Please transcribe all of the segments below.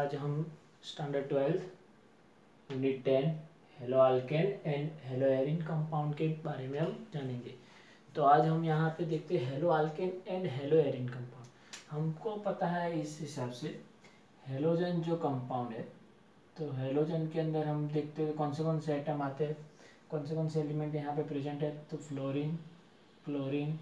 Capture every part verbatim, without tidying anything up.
आज हम standard twelfth unit ten haloalkane and haloarene compound के बारे में हम जानेंगे। तो आज हम यहाँ पे देखते हैं haloalkane and haloarene compound. हमको पता है इस हिसाब से हेलोजन जो कंपाउंड है, तो हेलोजन के अंदर हम देखते हैं कौन से कौन से आइटम आते हैं, कौन से कौन से एलिमेंट यहाँ पे प्रेजेंट है। तो fluorine, chlorine,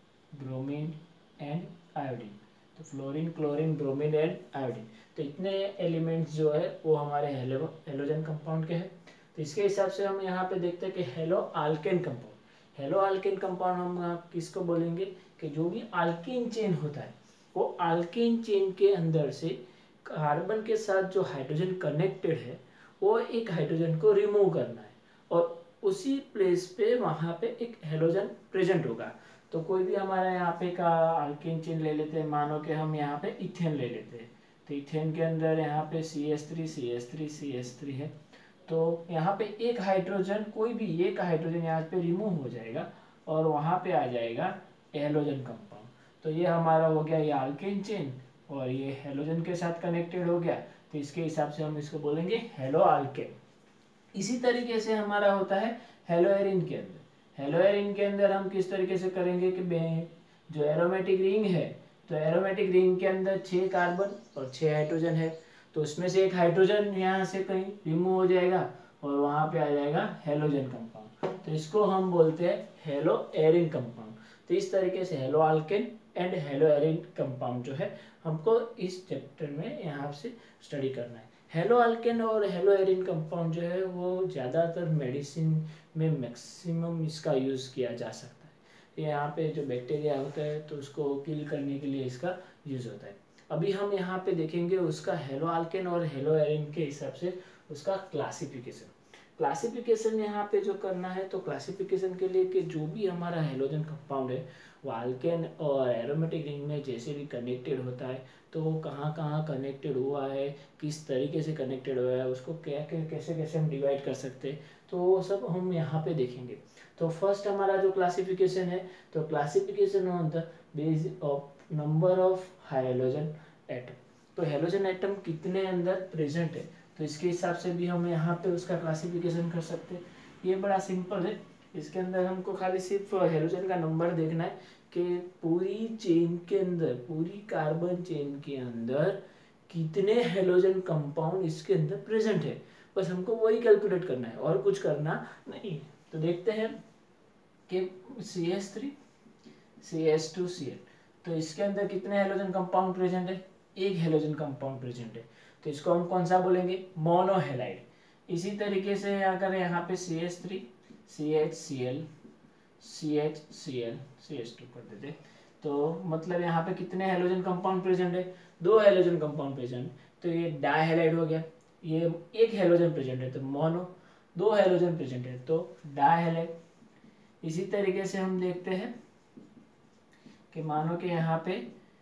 bromine and iodine. तो fluorine, chlorine, bromine and iodine, तो इतने एलिमेंट्स जो है वो हमारे हेलो हेलोजन कंपाउंड के हैं। तो इसके हिसाब से हम यहाँ पे देखते हैं कि haloalkane compound. Haloalkane compound हम किसको बोलेंगे कि जो भी अल्केन चेन होता है वो अल्केन चेन के अंदर से कार्बन के साथ जो हाइड्रोजन कनेक्टेड है वो एक हाइड्रोजन को रिमूव करना है और उसी प्लेस पे वहाँ पे एक हेलोजन प्रेजेंट होगा। तो कोई भी हमारा यहाँ पे का अल्केन चेन ले लेते हैं, मानो कि हम यहाँ पे इथेन ले लेते हैं। तो इथेन के अंदर यहाँ पे C S three C S three C S three है, तो यहाँ पे एक हाइड्रोजन, कोई भी एक हाइड्रोजन यहाँ पे रिमूव हो जाएगा और वहाँ पे आ जाएगा हेलोजन कंपाउंड। तो ये हमारा हो गया ये अल्केन चेन और ये हेलोजन के साथ कनेक्टेड हो गया, तो इसके हिसाब से हम इसको बोलेंगे हेलो अल्केन। इसी तरीके से हमारा होता है हेलो एरिन के अंदर। हेलो एरिन के अंदर हम किस तरीके से करेंगे कि जो एरोमेटिक रिंग है, तो एरोमेटिक रिंग के अंदर छः कार्बन और छः हाइड्रोजन है, तो उसमें से एक हाइड्रोजन यहाँ से कहीं रिमूव हो जाएगा और वहाँ पे आ जाएगा हेलोजन कंपाउंड। तो इसको हम बोलते हैं हेलो एरिन कंपाउंड। तो इस तरीके से haloalkane and haloarene compound जो है हमको इस चैप्टर में यहाँ से स्टडी करना है। हेलो अल्केन और हेलो एरिन कंपाउंड जो है वो ज़्यादातर मेडिसिन में मैक्सिमम इसका यूज़ किया जा सकता है। यहाँ पे जो बैक्टीरिया होता है तो उसको किल करने के लिए इसका यूज़ होता है। अभी हम यहाँ पे देखेंगे उसका हेलो अल्केन और हेलो एरिन के हिसाब से उसका क्लासिफिकेशन। क्लासिफिकेशन यहाँ पे जो करना है, तो क्लासिफिकेशन के लिए कि जो भी हमारा हेलोजन कंपाउंड है वो अल्केन और एरोमेटिक रिंग में जैसे भी कनेक्टेड होता है तो वो कहाँ कहाँ कनेक्टेड हुआ है, किस तरीके से कनेक्टेड हुआ है, उसको क्या क्या कैसे कैसे हम डिवाइड कर सकते हैं, तो वो सब हम यहाँ पे देखेंगे। तो फर्स्ट हमारा जो क्लासिफिकेशन है, तो classification on the basis of number of halogen atom. तो हेलोजन एटम कितने अंदर प्रेजेंट है, तो इसके हिसाब से भी हम यहाँ पे उसका क्लासिफिकेशन कर सकते हैं। ये बड़ा सिंपल है, इसके अंदर हमको खाली सिर्फ हेलोजन का नंबर देखना है कि पूरी चेन के अंदर, पूरी कार्बन चेन के अंदर कितने हेलोजन कंपाउंड इसके अंदर प्रेजेंट है, बस हमको वही कैलकुलेट करना है और कुछ करना नहीं। तो देखते हैं कि C S three C S two C L, तो इसके अंदर कितने हेलोजन कंपाउंड प्रेजेंट है, एक हेलोजन कंपाउंड प्रेजेंट है, तो इसको हम कौन सा बोलेंगे, मोनोहेलाइड। इसी तरीके से अगर यहाँ पे C H three C H C L C H C L C H two कर देते, तो मतलब यहाँ पे कितने हेलोजन कंपाउंड प्रेजेंट है, दो हेलोजन कंपाउंड प्रेजेंट, तो ये डाइहेलाइड हो गया। ये एक हेलोजन प्रेजेंट है तो मोनो, दो हेलोजन प्रेजेंट है तो डाइहेलाइड। इसी तरीके से हम देखते हैं कि मानो कि यहाँ पे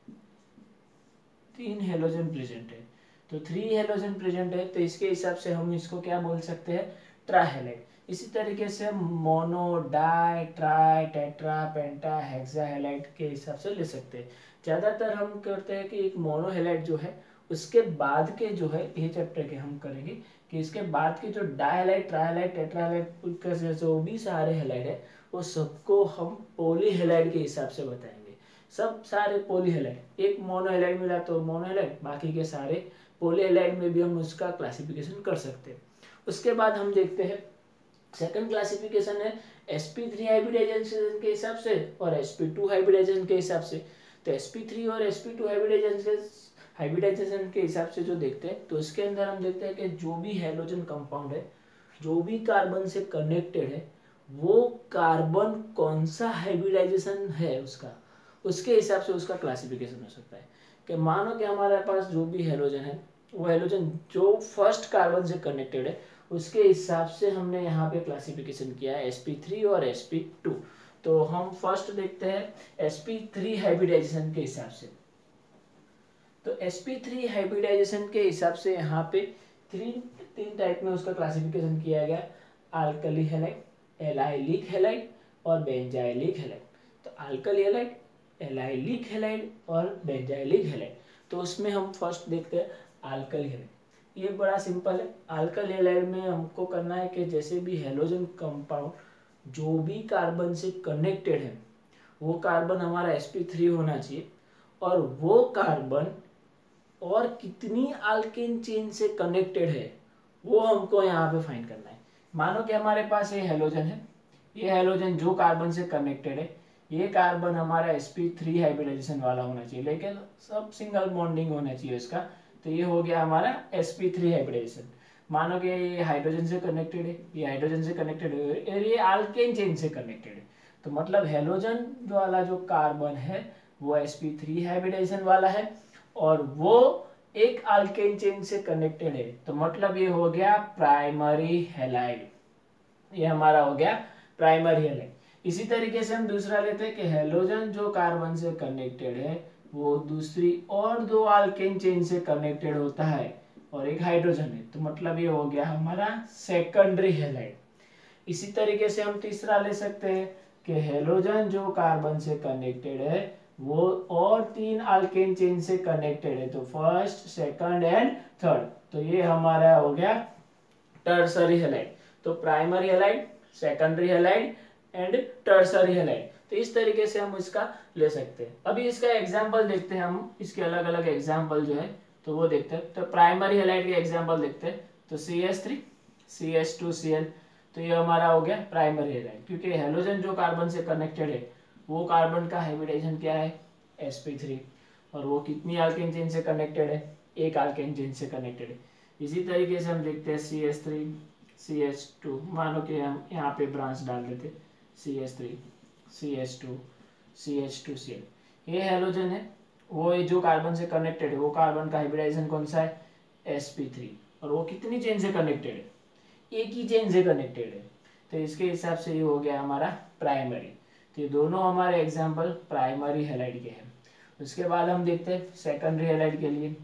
तीन हेलोजन प्रेजेंट है, तो थ्री हेलोजन प्रेजेंट है, तो इसके हिसाब से हम इसको क्या बोल सकते हैं, ट्राइहेलाइड। इसी तरीके से mono, di, tri, tetra, penta, hexahalide के हिसाब से ले सकते हैं। ज़्यादातर हम करते हैं कि एक मोनोहेलाइड जो है उसके बाद के जो है ये चैप्टर के हम करेंगे कि इसके बाद के जो डाइहेलाइड, ट्राइहेलाइड, टेट्राहेलाइड के जो भी सारे हेलाइड है वो सबको हम पॉलीहेलाइड के हिसाब से बताएंगे। सब सारे पॉलीहेलाइड, एक मोनोहेलाइड मिला तो मोनोहेलाइड, बाकी के सारे पॉलीहेलाइड में भी हम उसका क्लासिफिकेशन कर सकते हैं। उसके बाद हम देखते हैं सेकंड क्लासिफिकेशन है एस पी थ्री हाइब्रिडाइजेशन के हिसाब से और एस पी टू हाइब्रिडाइजेशन के हिसाब से। तो एस पी थ्री और S P two hybridization hybridization के हिसाब से जो देखते हैं, तो इसके अंदर हम देखते हैं कि जो भी हेलोजन कंपाउंड है, जो भी कार्बन से कनेक्टेड है, वो कार्बन कौन सा हाइब्रिडाइजेशन है उसका, उसके हिसाब से उसका क्लासिफिकेशन हो सकता है। कि मानो कि हमारे पास जो भी हेलोजन है वो हेलोजन जो फर्स्ट कार्बन से कनेक्टेड है उसके हिसाब से हमने यहाँ पे क्लासिफिकेशन किया है एस पी थ्री और एस पी टू। तो हम फर्स्ट देखते हैं एस पी थ्री हाइब्रिडाइजेशन के हिसाब से। तो एस पी थ्री हाइब्रिडाइजेशन के हिसाब से यहाँ पे थ्री तीन टाइप में उसका क्लासिफिकेशन किया गया, अल्कली हैलाइड, एलाइलिक हैलाइड और बेंजाइलिक हैलाइड। तो अल्कली हैलाइड, एलाइलिक हैलाइड और बेंजाइलिक हैलाइड। तो उसमें हम फर्स्ट देखते हैं अल्कली हैलाइड। ये बड़ा सिंपल है। अल्कली हैलाइड में हमको करना है कि जैसे भी हेलोजन कंपाउंड जो भी कार्बन से कनेक्टेड है वो कार्बन हमारा एस पी थ्री होना चाहिए, और वो कार्बन और कितनी अल्केन चेन से कनेक्टेड है वो हमको यहाँ पे फाइंड करना है। मानो कि हमारे पास ये हेलोजन है, ये हेलोजन जो कार्बन से कनेक्टेड है, ये कार्बन हमारा एस पी थ्री हाइब्रिडाइजेशन वाला होना चाहिए, लेकिन सब सिंगल बॉन्डिंग होना चाहिए इसका। तो ये हो गया हमारा एस पी थ्री हाइब्रिडाइजेशन। मानो कि ये हाइड्रोजन से कनेक्टेड है, ये हाइड्रोजन से कनेक्टेड है, और ये अल्केन चेन से कनेक्टेड है। तो मतलब हेलोजन जो वाला जो कार्बन है वो एस पी थ्री हाइब्रिडाइजेशन वाला है, और वो एक अल्केन चेन से कनेक्टेड है। तो मतलब ये हो गया प्राइमरी हैलाइड, ये हमारा हो गया प्राइमरी हैलाइड। इसी तरीके से हम दूसरा लेते हैं कि हेलोजन जो कार्बन से कनेक्टेड है वो दूसरी और दो अल्केन चेन से कनेक्टेड होता है, और एक हाइड्रोजन है। तो मतलब ये हो गया हमारा सेकेंडरी हैलाइड। इसी तरीके से हम तीसरा ले सकते हैं कि हेलोजन जो कार्बन से कनेक्टेड है वो और तीन अल्केन चेन से कनेक्टेड है, तो फर्स्ट, सेकंड एंड थर्ड। तो ये हमारा हो गया टर्सरी हैलाइड। तो primary halide, secondary halide and tertiary halide. तो इस तरीके से हम इसका ले सकते हैं। अभी इसका एग्जांपल देखते हैं हम, इसके अलग अलग एग्जांपल जो है तो वो देखते हैं। तो प्राइमरी हैलाइड के एग्जांपल देखते हैं। तो C H three, C H two C L, तो ये हमारा हो गया प्राइमरी हैलाइड, क्योंकि हेलोजन जो कार्बन से कनेक्टेड है वो कार्बन का हाइब्रिडाइजेशन क्या है एस पी थ्री, और वो कितनी अल्केन चेन से कनेक्टेड है, एक अल्केन चेन से कनेक्टेड है। इसी तरीके से हम देखते हैं C H three, C H two, मानो कि हम यहाँ पे ब्रांच डाल देते C H three, C H two, C H two C L. ये हेलोजन है, वो जो कार्बन से कनेक्टेड है वो कार्बन का हाइब्रिडाइजेशन कौन सा है एस पी थ्री, और वो कितनी चेन से कनेक्टेड है, एक ही चेन से कनेक्टेड है। तो इसके हिसाब से ये हो गया हमारा प्राइमरी। तो ये दोनों हमारे एग्जाम्पल प्राइमरी हैलाइड के हैं। उसके बाद हम देखते हैं सेकेंडरी हैलाइड के लिए।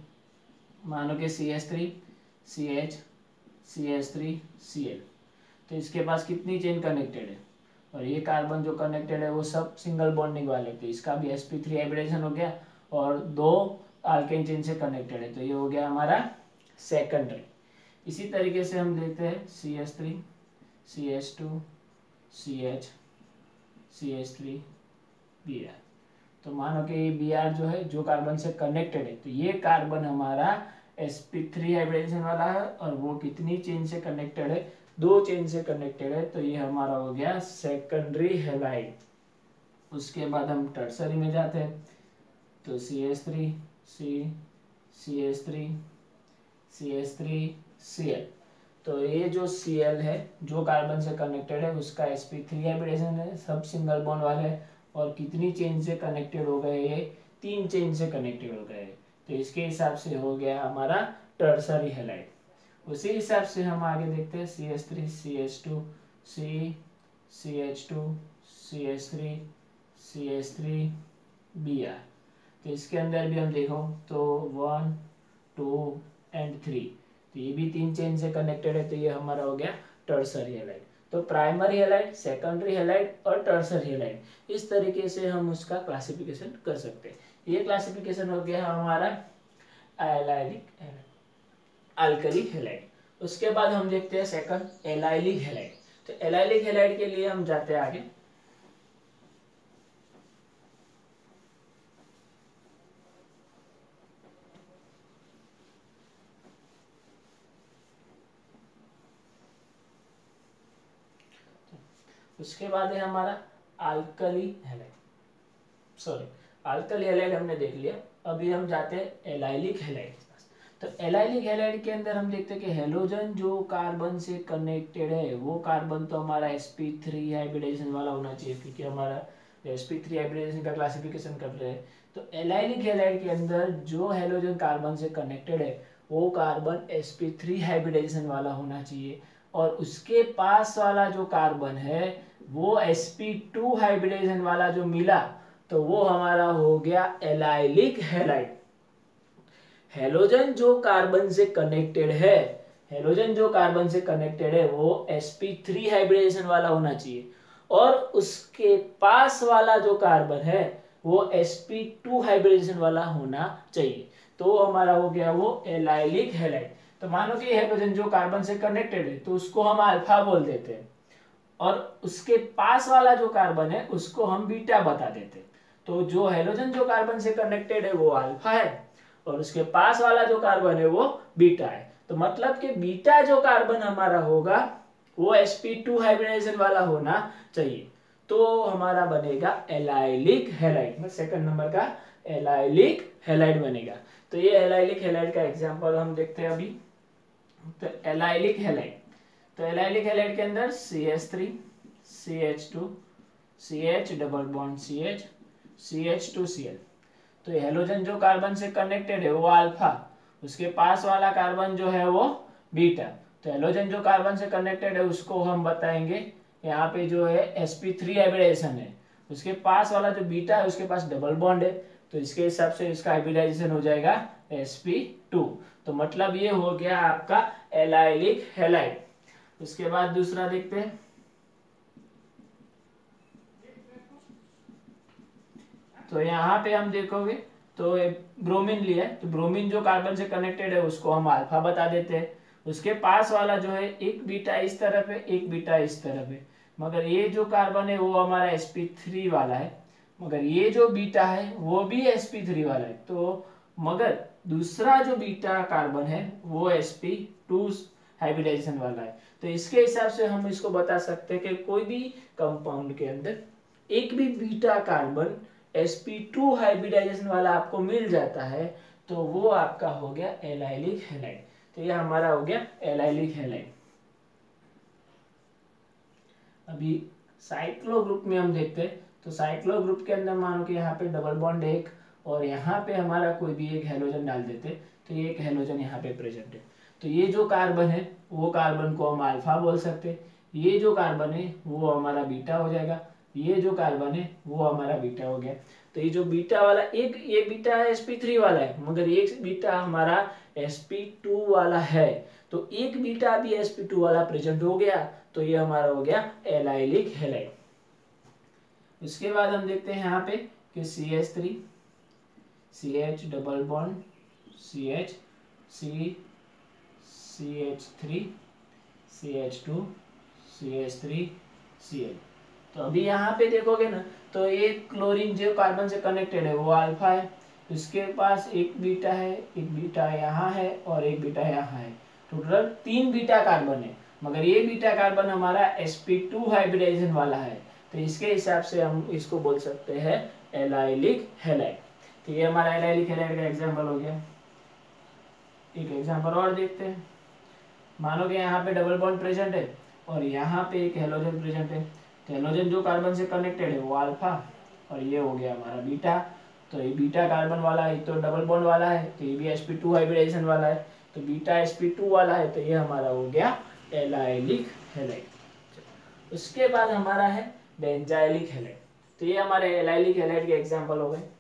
मानो कि C H three, C H, C H three, C L, तो इसके पास कितनी चेन कनेक्टेड है, और ये कार्बन जो कनेक्टेड है वो सब सिंगल बॉन्डिंग वाले, तो इसका भी एस पी थ्री हाइब्रिडाइजेशन हो गया, और दो अल्केन चेन से कनेक्टेड है, तो ये हो गया हमारा सेकेंडरी। इसी तरीके से हम देखते हैं C H three, C H two, C H, C H three, B R. तो मानो कि बी आर जो है जो कार्बन से कनेक्टेड है, तो ये कार्बन हमारा एस पी थ्री हाइब्रिडाइजेशन वाला है, और वो कितनी चेन से कनेक्टेड है, दो चेन से कनेक्टेड है, तो ये हमारा हो गया सेकेंडरी हैलाइड। उसके बाद हम टर्सरी में जाते हैं। तो C H three, C, C H three, C H three, C L. तो ये जो सी एल है जो कार्बन से कनेक्टेड है उसका एस पी थ्री हाइब्रिडाइजेशन है, सब सिंगल बॉन्ड वाले है, और कितनी चेन से कनेक्टेड हो गए, ये तीन चेन से कनेक्टेड हो गए। तो इसके हिसाब से हो गया हमारा टर्सरी हैलाइड। उसी हिसाब से हम आगे देखते हैं C H three, C H two, C, C H two, C H three, C H three, B R. तो इसके अंदर भी हम देखो तो वन, टू एंड थ्री, तो ये भी तीन चेन से कनेक्टेड है, तो ये हमारा हो गया टर्सरी हैलाइड। तो प्राइमरी हैलाइड, सेकेंडरी हैलाइड और टर्सरी हैलाइड, इस तरीके से हम उसका क्लासिफिकेशन कर सकते हैं। ये क्लासिफिकेशन हो गया हमारा एलाइलिक अल्कली हैलाइड। उसके बाद हम देखते हैं सेकंड एलाइलिक हैलाइड। तो एलाइलिक हैलाइड के लिए हम जाते हैं आगे। उसके बाद है हमारा alkyl halide, sorry alkyl halide हमने देख लिया। अभी हम जाते हैं एलाइलिक हैलाइड के पास। तो एलाइलिक हैलाइड के अंदर हम देखते हैं कि हेलोजन जो कार्बन से कनेक्टेड है वो कार्बन तो हमारा एस पी थ्री हाइब्रिडाइजेशन वाला होना चाहिए, क्योंकि हमारा एस पी थ्री हाइब्रिडाइजेशन का क्लासिफिकेशन कर रहे हैं। तो एलाइलिक हैलाइड के अंदर जो हेलोजन कार्बन से कनेक्टेड है वो carbon S P three hybridization वाला होना चाहिए, और उसके पास वाला जो कार्बन है वो एस पी टू हाइब्रिडाइजेशन वाला जो मिला तो वो हमारा हो गया एलाइलिक हैलाइड। हेलोजन जो कार्बन से कनेक्टेड है, हेलोजन जो कार्बन से कनेक्टेड है वो एस पी थ्री हाइब्रिडाइजेशन वाला होना चाहिए, और उसके पास वाला जो कार्बन है वो एस पी टू हाइब्रिडाइजेशन वाला होना चाहिए। तो हमारा हो गया वो एलाइलिक हैलाइड। तो मानो कि हेलोजन जो कार्बन से कनेक्टेड है तो उसको हम अल्फा बोल देते हैं, और उसके पास वाला जो कार्बन है उसको हम बीटा बता देते हैं। तो जो हेलोजन जो कार्बन से कनेक्टेड है वो अल्फा है, और उसके पास वाला जो कार्बन है वो बीटा है। तो मतलब कि बीटा जो कार्बन हमारा होगा वो एस पी टू हाइब्रिडाइजेशन वाला होना चाहिए, तो हमारा बनेगा एलाइलिक हैलाइड में सेकंड नंबर का एलाइलिक हैलाइड बनेगा। तो ये एलाइलिक हैलाइड का एग्जांपल हम देखते हैं अभी। तो एलाइलिक हैलाइड, तो एलाइलिक हैलाइड के अंदर C H three, C H two, C H double bond C H, C H two C L. तो हेलोजन जो कार्बन से कनेक्टेड है वो अल्फा, उसके पास वाला कार्बन जो है वो बीटा। तो हेलोजन जो कार्बन से कनेक्टेड है उसको हम बताएंगे यहाँ पे जो है एस पी थ्री हाइब्रिडाइजेशन है, उसके पास वाला जो बीटा है उसके पास डबल बॉन्ड है, तो इसके हिसाब से इसका हाइब्रिडाइजेशन हो जाएगा एस पी टू। तो मतलब ये हो गया आपका एलाइलिक हैलाइड। उसके बाद दूसरा देखते हैं। तो यहाँ पे हम देखोगे तो ब्रोमीन लिया है, तो ब्रोमीन जो कार्बन से कनेक्टेड है उसको हम अल्फा बता देते हैं। उसके पास वाला जो है एक बीटा इस तरफ है, एक बीटा इस तरफ है, मगर ये जो कार्बन है वो हमारा एस पी थ्री वाला है, मगर ये जो बीटा है वो भी एस पी थ्री वाला है। तो मगर दूसरा जो बीटा कार्बन है वो एस पी टू हाइब्रिडाइजेशन वाला है। तो इसके हिसाब से हम इसको बता सकते हैं कि कोई भी कंपाउंड के अंदर एक भी beta carbon S P two hybridization वाला आपको मिल जाता है तो वो आपका हो गया एलाइलिक हैलाइड। तो ये हमारा हो गया एलाइलिक हैलाइड। अभी साइक्लो ग्रुप में हम देखते हैं। तो साइक्लो ग्रुप के अंदर मानो कि यहाँ पे डबल बॉन्ड एक, और यहाँ पे हमारा कोई भी एक हेलोजन डाल देते, तो ये एक हेलोजन यहाँ पे प्रेजेंट है। तो ये जो कार्बन है वो कार्बन को हम अल्फा बोल सकते हैं, ये जो कार्बन है वो हमारा बीटा हो जाएगा, ये जो कार्बन है वो हमारा बीटा हो गया। तो ये जो बीटा वाला एक, ये बीटा एस पी थ्री वाला है, मगर एक बीटा हमारा एस पी टू वाला है, तो एक बीटा भी एस पी टू वाला प्रेजेंट हो गया, तो ये हमारा हो गया एलाइलिक हैलाइड। उसके बाद हम देखते हैं यहाँ पे कि C H three, C H double bond C H, C C H three, C H two, C H three, C L. तो अभी यहाँ पे देखोगे ना तो एक क्लोरीन जो कार्बन से कनेक्टेड है वो अल्फा है, उसके पास एक बीटा है, एक बीटा यहाँ है और एक बीटा यहाँ है, टोटल तीन बीटा कार्बन है, मगर ये बीटा कार्बन हमारा एस पी टू हाइब्रिडाइजेशन वाला है। तो इसके हिसाब से हम इसको बोल सकते हैं एलाइलिक हैलाइड। तो ये हमारा एलाइलिक हैलाइड का एग्जाम्पल हो गया। एक एग्जाम्पल और देखते हैं। मानो कि यहाँ पे डबल बॉन्ड प्रेजेंट है और यहाँ पे एक हेलोजन प्रेजेंट है, तो हेलोजन जो कार्बन से कनेक्टेड है वो अल्फा, और ये हो गया हमारा बीटा। तो ये बीटा कार्बन वाला है, तो डबल बॉन्ड वाला है, तो ये भी एस पी टू हाइब्रिडाइजेशन वाला है, तो बीटा एस पी टू वाला है, तो ये हमारा हो गया एलाइलिक हैलाइड। उसके बाद हमारा है बेंजाइलिक हैलाइड। तो ये हमारे एलाइलिक हैलाइड के एग्जाम्पल हो गए।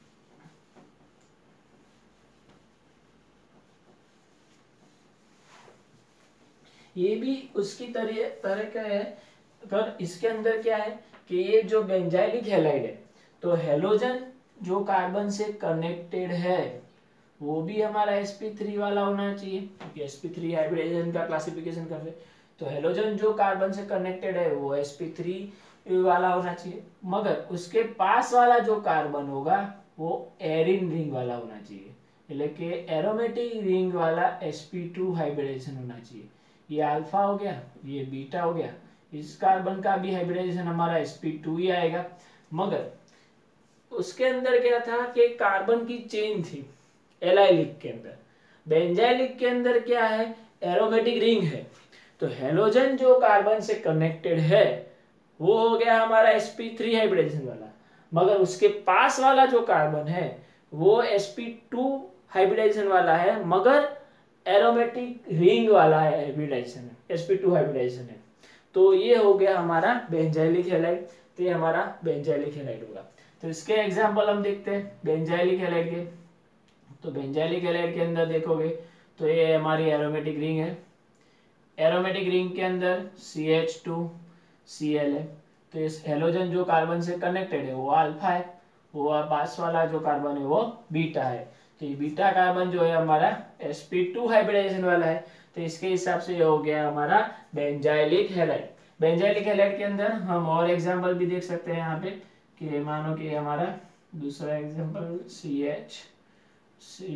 ये भी उसकी तरह तरह का है, पर इसके अंदर क्या है कि ये जो बेंजाइलिक हैलाइड है तो हेलोजन जो कार्बन से कनेक्टेड है वो भी हमारा एस पी थ्री वाला होना चाहिए, क्योंकि एस पी थ्री हाइब्रिडाइजेशन का क्लासिफिकेशन कर रहे। तो हेलोजन जो कार्बन से कनेक्टेड है वो एस पी थ्री वाला होना चाहिए, मगर उसके पास वाला जो कार्बन होगा वो एरिन रिंग वाला होना चाहिए, लेकिन एरोमेटिक रिंग वाला एस पी टू हाइब्रिडाइजेशन होना चाहिए। ये अल्फा हो गया, ये बीटा हो गया, इस कार्बन का भी हाइब्रिडाइजेशन हमारा एस पी टू ही आएगा। मगर उसके अंदर क्या था कि कार्बन की चेन थी एलाइलिक के अंदर, बेंजाइलिक के अंदर क्या है एरोमेटिक रिंग है। तो हेलोजन जो कार्बन से कनेक्टेड है वो हो गया हमारा एस पी थ्री हाइब्रिडाइजेशन वाला, मगर उसके पास वाला जो कार्बन है वो एस पी टू हाइब्रिडाइजेशन वाला है, मगर एरोमेटिक रिंग वाला है हाइब्रिडाइजेशन है, एस पी टू हाइब्रिडाइजेशन है। तो ये हो गया हमारा बेंजाइलिक हैलाइड। तो ये हमारा बेंजाइलिक हैलाइड होगा। तो इसके एग्जांपल हम देखते हैं बेंजाइलिक हैलाइड के। तो बेंजाइलिक हैलाइड के अंदर देखोगे तो ये हमारी एरोमेटिक रिंग है, एरोमेटिक रिंग के अंदर C H two C L है। तो इस हेलोजन जो कार्बन से कनेक्टेड है वो अल्फा है, वो पास वाला जो कार्बन है वो बीटा है। तो तो ये बीटा कार्बन जो है हमारा sp2 हाइब्रिडाइजेशन वाला है, तो इसके हिसाब से ये हो गया हमारा बेंजाइलिक हैलाइड। बेंजाइलिक हैलाइड के अंदर हम और एग्जांपल भी देख सकते हैं यहाँ पे, कि मानो कि हमारा दूसरा example C H C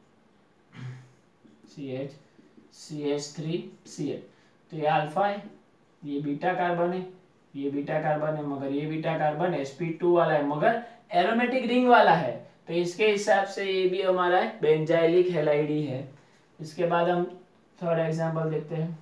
C H C H three C L, तो ये अल्फा है, ये बीटा कार्बन है, ये बीटा कार्बन है, मगर ये बीटा कार्बन sp2 वाला है, मगर एरोमेटिक रिंग वाला है, तो इसके हिसाब से ये भी हमारा बेंजाइलिक हैलाइड ही है। इसके बाद हम थर्ड एग्जांपल देखते हैं,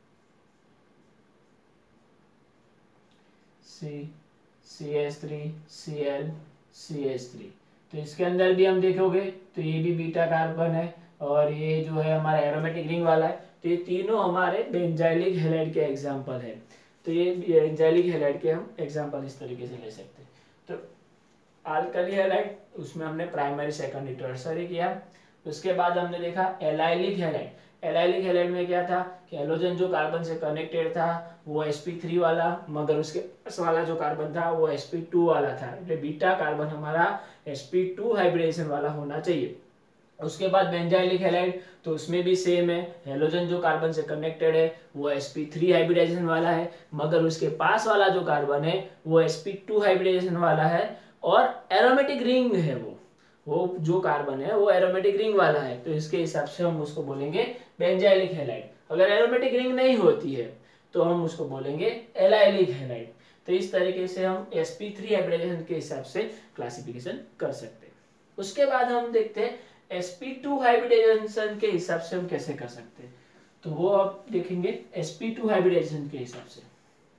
C C H three C L C H three, तो इसके अंदर भी हम देखोगे तो ये भी बीटा कार्बन है और ये जो है हमारा एरोमेटिक रिंग वाला है, तो ये तीनों हमारे बेंजाइलिक हैलाइड के एग्जांपल है। तो ये बेंजाइलिक हैलाइड के हम एग्जांपल इस तरीके से ले सकते हैं। तो अल्कली हैलाइड, उसमें हमने प्राइमरी सेकेंडरी टर्सरी किया। उसके बाद हमने देखा एलाइलिक हैलाइड। एलाइलिक हैलाइड में क्या था कि हेलोजन जो कार्बन से कनेक्टेड था वो sp3 वाला, मगर उसके पास वाला जो कार्बन था वो sp2 वाला था, એટલે बीटा कार्बन हमारा sp2 हाइब्रिडेशन वाला होना चाहिए। उसके बाद बेंजाइलिक हैलाइड, तो उसमें भी सेम है, हेलोजन जो कार्बन से कनेक्टेड है वो sp3 हाइब्रिडाइजेशन वाला है, मगर उसके पास वाला जो कार्बन है वो sp2 हाइब्रिडाइजेशन वाला है और एरोमेटिक रिंग है, वो वो जो कार्बन है वो एरोमेटिक रिंग वाला है, तो इसके हिसाब से हम उसको बोलेंगे बेंजाइलिक हैलाइड। अगर एरोमेटिक रिंग नहीं होती है तो हम उसको बोलेंगे एलाइलिक हैलाइड। तो इस तरीके से हम sp3 हाइब्रिडाइजेशन के हिसाब से क्लासिफिकेशन कर सकते हैं। उसके बाद हम देखते हैं sp2 हाइब्रिडाइजेशन के हिसाब से हम कैसे कर सकते हैं, तो वो आप देखेंगे sp2 हाइब्रिडाइजेशन के हिसाब से।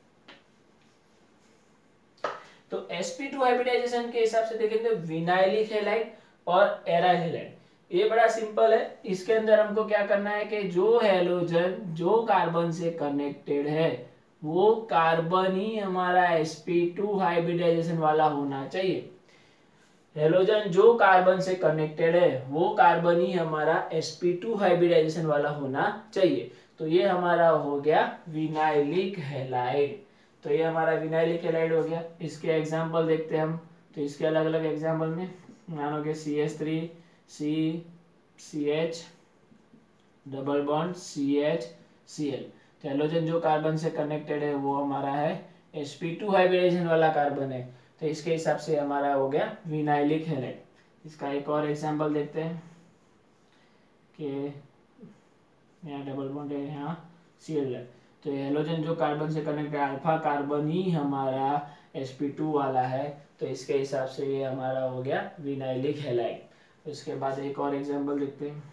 तो sp2 हाइब्रिडाइजेशन के हिसाब से देखेंगे विनाइलिक हैलाइड और एराइल हैलाइड। ये बड़ा सिंपल है, इसके अंदर हमको क्या करना है कि जो हैलोजन जो कार्बन से कनेक्टेड है वो कार्बन ही हमारा sp2 हाइब्रिडाइजेशन वाला होना चाहिए। हैलोजन जो कार्बन से कनेक्टेड है वो कार्बन ही हमारा sp2 हाइब्रिडाइजेशन वाला होना चाहिए। तो ये हमारा हो गया विनाइलिक हैलाइड। तो ये हमारा विनाइलिक हैलाइड हो गया। इसके एग्जांपल देखते हैं हम, तो इसके अलग अलग एग्जांपल में मानो कि C H three C C H double bond C H C L, तो हैलोजन जो कार्बन से कनेक्टेड है वो हमारा है sp2 हाइब्रिडाइजेशन वाला कार्बन है, तो इसके हिसाब से हमारा हो गया विनाइलिक हैलाइड। इसका एक और एग्जांपल देखते हैं कि यहाँ डबल बॉन्ड है, यहाँ सी एल है, तो हैलोजन जो कार्बन से कनेक्टेड अल्फा कार्बन ही हमारा sp2 वाला है, तो इसके हिसाब से ये हमारा हो गया विनाइलिक हैलाइड। उसके बाद एक और एग्जांपल देखते हैं,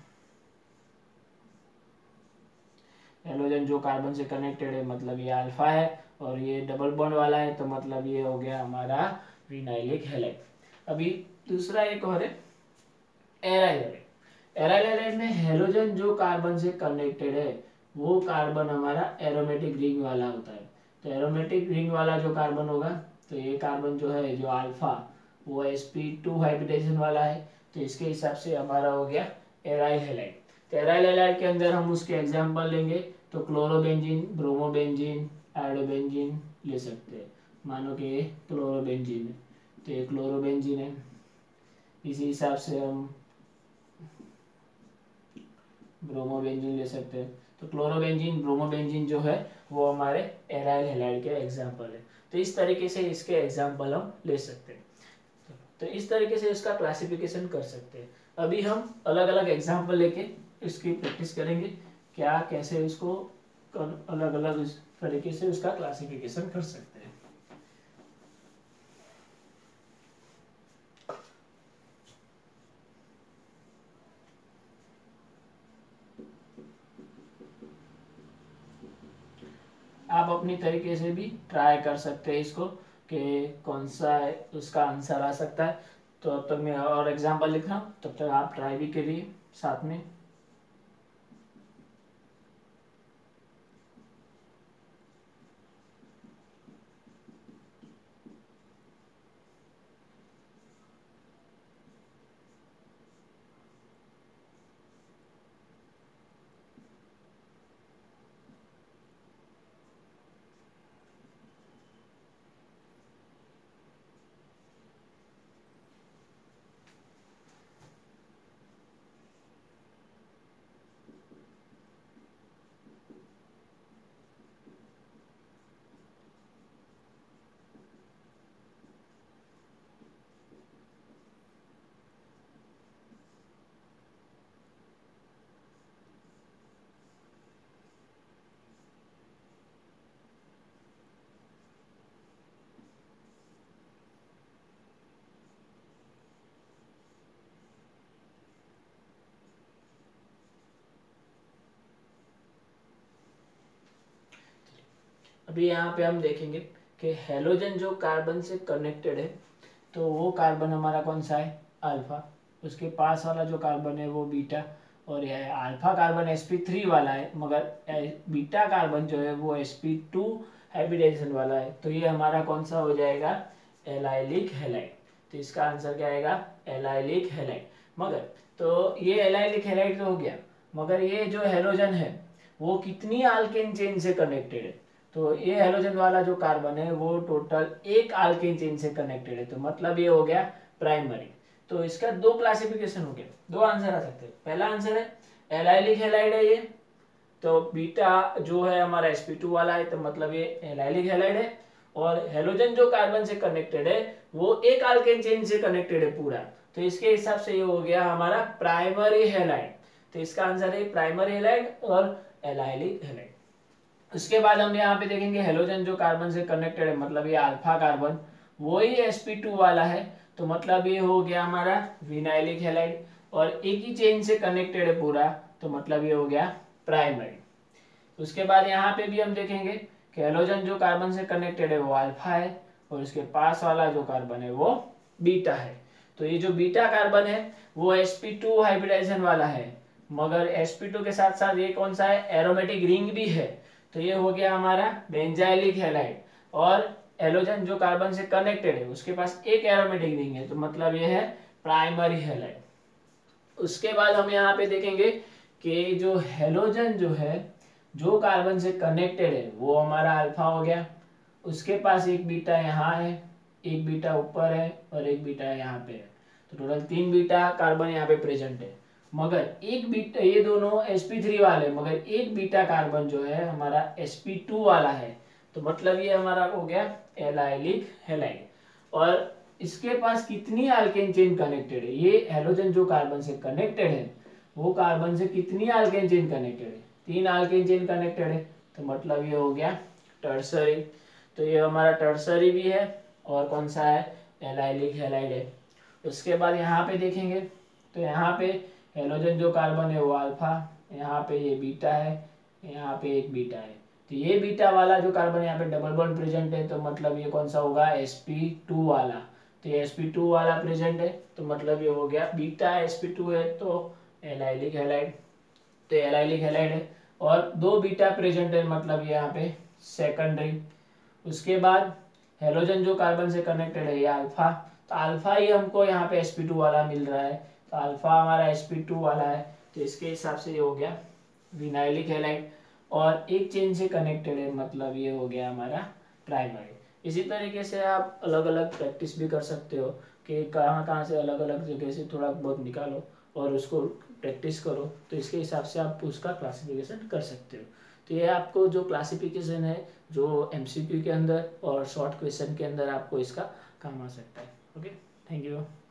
हैलोजन जो कार्बन से कनेक्टेड है मतलब ये अल्फा है और ये डबल बॉन्ड वाला है, तो मतलब ये हो गया हमारा विनाइलिक हैलाइड। अभी दूसरा एक और है एराइल हैलाइड। एराइल हैलाइड में हैलोजन जो कार्बन से कनेक्टेड है वो कार्बन हमारा एरोमेटिक रिंग वाला होता है, तो एरोमेटिक रिंग वाला जो कार्बन होगा, तो ये कार्बन जो है जो अल्फा वो sp2 हाइब्रिडाइजेशन वाला है, तो इसके हिसाब से हमारा हो गया एराइल हैलाइड। तो एराइल हैलाइड के अंदर हम उसके एग्जांपल लेंगे, तो क्लोरोबेंजीन ब्रोमोबेंजीन आयोडोबेंजीन ले सकते हैं। मानो कि ये क्लोरोबेंजीन है, तो ये क्लोरोबेंजीन है, इसी हिसाब से हम ब्रोमोबेंजीन ले सकते हैं। तो क्लोरोबेंजीन ब्रोमोबेंजीन जो है वो हमारे एराइल हैलाइड के एग्जांपल है। तो इस तरीके से इसके एग्जांपल हम ले सकते हैं, तो इस तरीके से इसका क्लासिफिकेशन कर सकते हैं। अभी हम अलग अलग एग्जांपल लेके इसकी प्रैक्टिस करेंगे, क्या कैसे उसको अलग अलग तरीके से उसका क्लासिफिकेशन कर सकते हैं। आप अपनी तरीके से भी ट्राई कर सकते हैं इसको कि कौन सा उसका आंसर आ सकता है। तो अब तक मैं और एग्जांपल लिख रहा हूँ, तब तक आप ट्राई भी करिए साथ में। अभी यहाँ पे हम देखेंगे कि हेलोजन जो कार्बन से कनेक्टेड है तो वो कार्बन हमारा कौन सा है, अल्फा, उसके पास वाला जो कार्बन है वो बीटा, और यह alpha carbon S P three वाला है, मगर बीटा कार्बन जो है वो एस पी टू हाइब्रिडाइजेशन वाला है। तो ये हमारा कौन सा हो जाएगा, एलाइलिक हैलाइड। तो इसका आंसर क्या आएगा, एलाइलिक हैलाइड। मगर तो ये एलाइलिक हैलाइड तो हो गया, मगर ये जो हेलोजन है वो कितनी आल्केन चेन से कनेक्टेड है, तो ये हेलोजन वाला जो कार्बन है वो टोटल एक आल्केन चेन से कनेक्टेड है, तो मतलब ये हो गया प्राइमरी। तो इसका दो क्लासिफिकेशन हो गया, दो आंसर आ सकते हैं। पहला आंसर है एलाइलिक हैलाइड है ये, तो बीटा जो है हमारा एस पी टू वाला है, तो मतलब ये एलाइलिक हैलाइड है। और हेलोजन जो कार्बन से कनेक्टेड है वो एक आल्केन चेन से कनेक्टेड है पूरा, तो इसके हिसाब से ये हो गया हमारा प्राइमरी हैलाइड। तो इसका आंसर है प्राइमरी हैलाइड और एलाइलिक हैलाइड। उसके बाद हम यहाँ पे देखेंगे हेलोजन जो कार्बन से कनेक्टेड है, मतलब ये अल्फा कार्बन वही एस पी टू वाला है, तो मतलब ये हो गया हमारा विनाइलिक हैलाइड, और एक ही चेन से कनेक्टेड है पूरा, तो मतलब ये हो गया प्राइमरी। उसके बाद यहाँ पे भी हम देखेंगे कि हेलोजन जो कार्बन से कनेक्टेड है वो अल्फा है, और उसके पास वाला जो कार्बन है वो बीटा है। तो ये जो बीटा कार्बन है वो एस पी टू हाइब्रिडाइजेशन वाला है, मगर एस पी टू के साथ साथ ये कौन सा है, एरोमेटिक रिंग भी है, तो ये हो गया हमारा बेंजाइलिक हैलाइड। और हेलोजन जो कार्बन से कनेक्टेड है उसके पास एक एरोमेटिक रिंग है, तो मतलब ये है प्राइमरी हैलाइड। उसके बाद हम यहाँ पे देखेंगे कि जो हेलोजन जो है जो कार्बन से कनेक्टेड है वो हमारा अल्फा हो गया, उसके पास एक बीटा यहाँ है, एक बीटा ऊपर है और एक बीटा यहाँ पे है, तो टोटल तीन बीटा कार्बन यहाँ पे प्रेजेंट है। मगर एक बीटा, ये दोनों एस पी थ्री वाले, मगर एक बीटा कार्बन जो है हमारा एस पी टू वाला है, तो मतलब ये हमारा हो गया एलाइलिक हैलाइड। और इसके पास कितनी आल्केन चेन कनेक्टेड है, ये हेलोजन जो कार्बन से कनेक्टेड है वो कार्बन से कितनी आल्केन चेन कनेक्टेड है, तीन आल्केन चेन कनेक्टेड है, तो मतलब ये हो गया टर्सरी। तो ये हमारा टर्सरी भी है और कौन सा है, एलाइलिक हैलाइड है। उसके बाद यहाँ पे देखेंगे तो यहाँ पे हेलोजन जो कार्बन है वो अल्फा, यहाँ पे ये बीटा है, यहाँ पे एक बीटा है, तो ये बीटा वाला जो कार्बन यहाँ पे डबल बॉन्ड प्रेजेंट है, तो मतलब ये कौन सा होगा, एस पी टू वाला। तो ये एस पी टू वाला प्रेजेंट है, तो मतलब ये हो गया बीटा एस पी टू है, तो एलाइलिक हैलाइड। तो एलाइलिक हैलाइड है और दो बीटा प्रेजेंट है, मतलब ये यहाँ पे सेकेंडरी। उसके बाद हेलोजन जो कार्बन से कनेक्टेड है ये अल्फा, तो अल्फा ही हमको यहाँ पे एस पी टू वाला मिल रहा है, तो अल्फा हमारा एस पी टू वाला है, तो इसके हिसाब से ये हो गया विनाइलिक हैलाइड। और एक चेन से कनेक्टेड है, मतलब ये हो गया हमारा प्राइमरी। इसी तरीके से आप अलग अलग प्रैक्टिस भी कर सकते हो कि कहाँ कहाँ से अलग अलग जगह से थोड़ा बहुत निकालो और उसको प्रैक्टिस करो, तो इसके हिसाब से आप उसका क्लासिफिकेशन कर सकते हो। तो ये आपको जो क्लासिफिकेशन है जो एमसीक्यू के अंदर और शॉर्ट क्वेश्चन के अंदर आपको इसका काम आ सकता है। Okay, thank you.